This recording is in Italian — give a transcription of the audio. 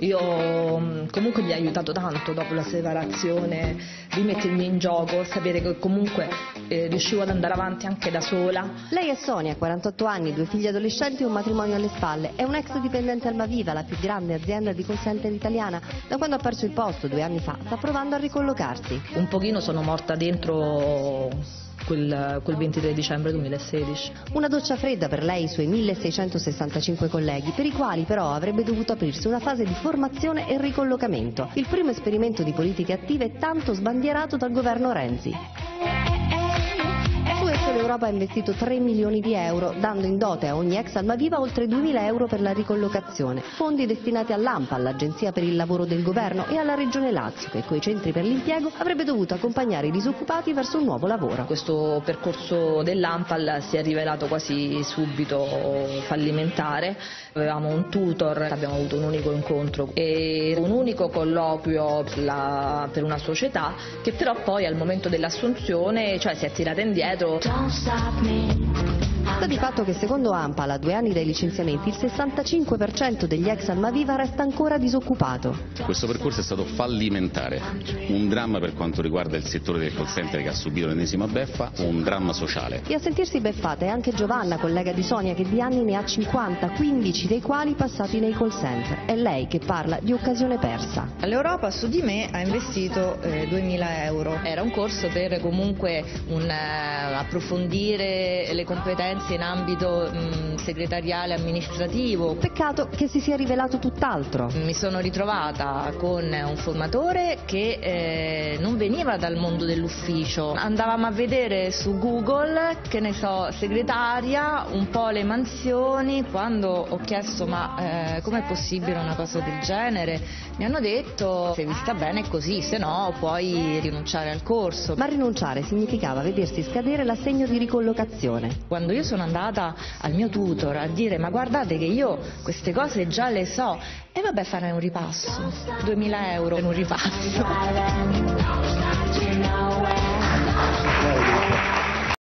Io comunque mi ha aiutato tanto dopo la separazione, rimettermi in gioco, sapere che comunque riuscivo ad andare avanti anche da sola. Lei è Sonia, 48 anni, 2 figli adolescenti e un matrimonio alle spalle. È un'ex dipendente Almaviva, la più grande azienda di call center italiana. Da quando ha perso il posto 2 anni fa sta provando a ricollocarsi. Un pochino sono morta dentro quel 23 dicembre 2016. Una doccia fredda per lei e i suoi 1665 colleghi, per i quali però avrebbe dovuto aprirsi una fase di formazione e ricollocamento. Il primo esperimento di politiche attive tanto sbandierato dal governo Renzi. Su esso l'Europa ha investito 3 milioni di euro, dando in dote a ogni ex Almaviva oltre 2.000 euro per la ricollocazione. Fondi destinati all'ANPA, all'Agenzia per il Lavoro del Governo, e alla Regione Lazio, che coi centri per l'impiego avrebbe dovuto accompagnare i disoccupati verso un nuovo lavoro. Questo percorso dell'ANPAL si è rivelato quasi subito fallimentare. Avevamo un tutor, abbiamo avuto un unico incontro e un unico colloquio per una società che però poi al momento dell'assunzione si è tirata indietro. Sta di fatto che secondo ANPAL a 2 anni dai licenziamenti il 65% degli ex Almaviva resta ancora disoccupato. Questo percorso è stato fallimentare, un dramma per quanto riguarda il settore del call center che ha subito l'ennesima beffa, un dramma sociale. E a sentirsi beffata è anche Giovanna, collega di Sonia, che di anni ne ha 50, 15 dei quali passati nei call center. È lei che parla di occasione persa. L'Europa su di me ha investito 2.000 euro. Era un corso per comunque approfondire le competenze in ambito segretariale amministrativo. Peccato che si sia rivelato tutt'altro. Mi sono ritrovata con un formatore che non veniva dal mondo dell'ufficio. Andavamo a vedere su Google, che ne so, segretaria, un po' le mansioni. Quando ho chiesto ma com'è possibile una cosa del genere, mi hanno detto se vi sta bene è così, se no puoi rinunciare al corso. Ma rinunciare significava vedersi scadere l'assegno di ricollocazione. Quando io sono andata al mio tutor a dire ma guardate che io queste cose già le so, e vabbè, fare un ripasso, 2.000 euro per un ripasso.